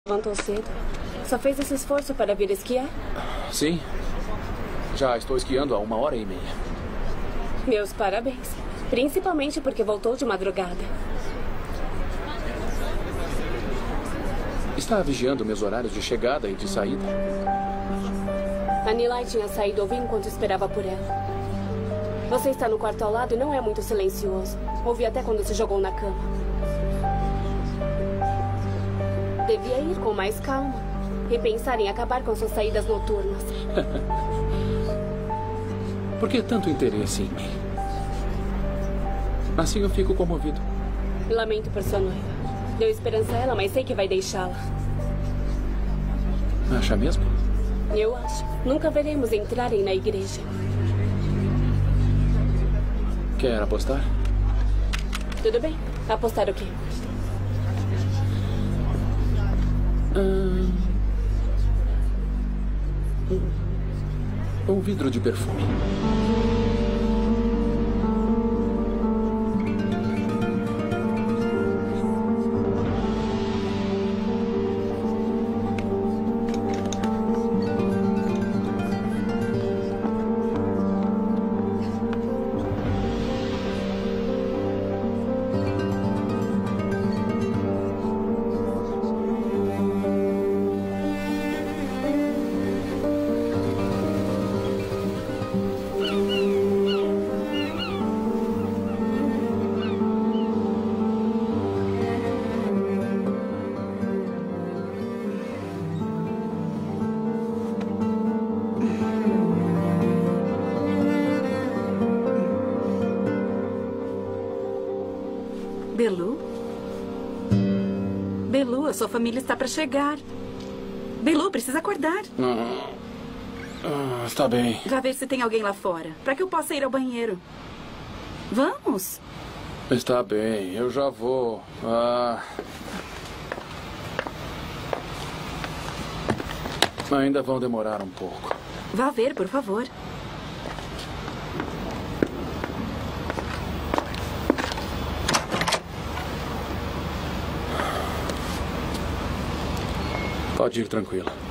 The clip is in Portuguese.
Levantou cedo. Só fez esse esforço para vir esquiar? Sim. Já estou esquiando há 1h30. Meus parabéns. Principalmente porque voltou de madrugada. Está vigiando meus horários de chegada e de saída? A Nilay tinha saído ouvir enquanto esperava por ela. Você está no quarto ao lado e não é muito silencioso. Ouvi até quando se jogou na cama. Devia ir com mais calma e pensar em acabar com suas saídas noturnas. Por que tanto interesse em mim? Assim eu fico comovido. Lamento por sua noiva. Deu esperança a ela, mas sei que vai deixá-la. Acha mesmo? Eu acho. Nunca veremos entrarem na igreja. Quer apostar? Tudo bem. Apostar o quê? Um vidro de perfume. Belu? Belu, a sua família está para chegar. Belu, precisa acordar. Está bem. Vá ver se tem alguém lá fora, para que eu possa ir ao banheiro. Vamos. Está bem, eu já vou. Ainda vão demorar um pouco. Vá ver, por favor. Pode ir tranquila.